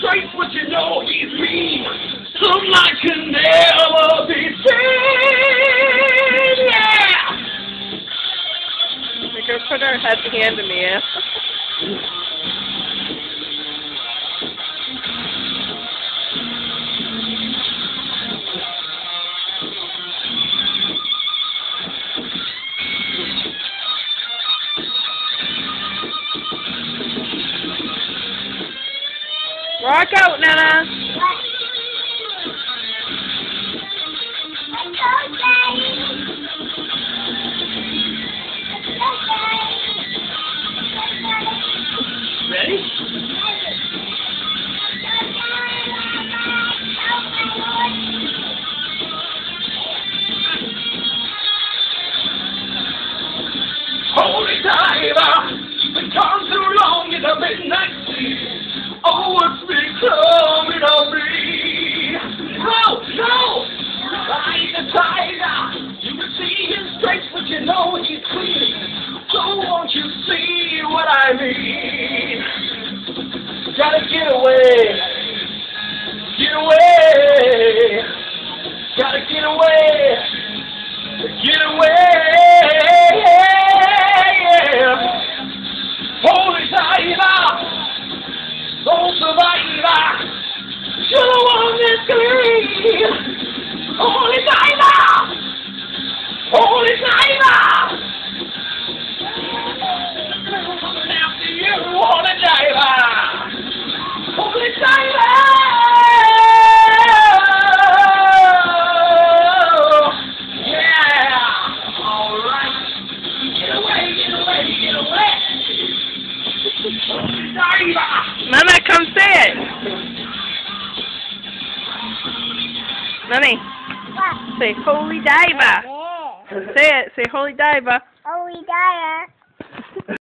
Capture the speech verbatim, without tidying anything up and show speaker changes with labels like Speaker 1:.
Speaker 1: straight, but you know he's mean. Some like can never be seen. Yeah.
Speaker 2: We go put our head hand in the air. Rock out, Nana.
Speaker 1: Ready? Holy diver, you've been gone too long in the midnight sea. Oh, what's becoming of me? No, no! Like the tiger, you can see his strength, but you know he's clean. So won't you see what I mean? Gotta get away, get away, gotta get away, get away. Yeah. Holy diver, soul survivor, you're the one that's clean. Holy diver, holy diver, coming after you, holy diver, holy diver. Yeah, all right. Get away, get away, get away. Holy diver.
Speaker 2: Nana, come say it. Nani,
Speaker 3: What?
Speaker 2: say holy diver.
Speaker 3: Yeah.
Speaker 2: Say it. Say holy diver.
Speaker 3: Holy diver.